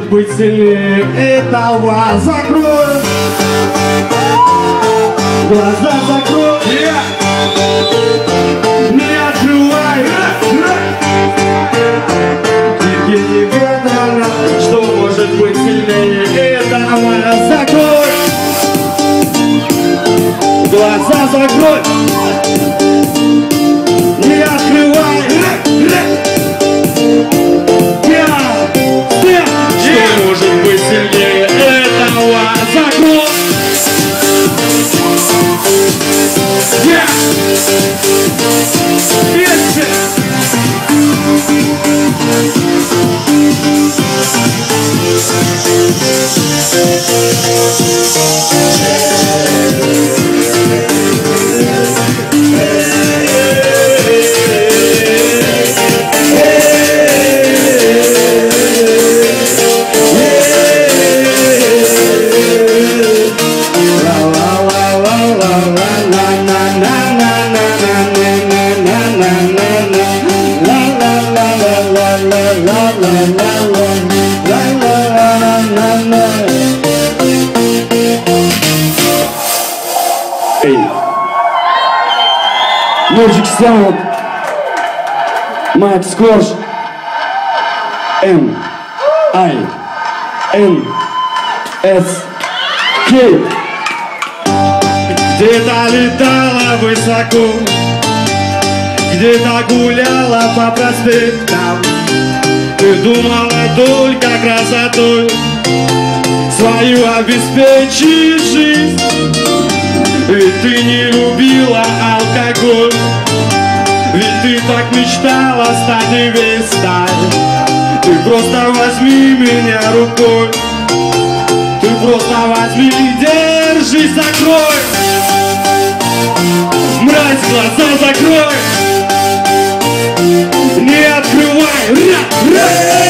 быть сильнее этого. Закрой глаза, закрой, не открывай. Евгений Ветров, что может быть сильнее этого? Закрой глаза, закрой, не открывай. Что может быть сильнее этого? Закрой. Magic Sound, Макс Корж, MINSK. Где-то летала высоко, где-то гуляла по проспектам. Ты думала только красотой свою обеспечить жизнь. Ведь ты не любила алкоголь, ведь ты так мечтала стать невестой. Ты просто возьми меня рукой, ты просто возьми, держись, закрой. Мразь, глаза закрой, не открывай.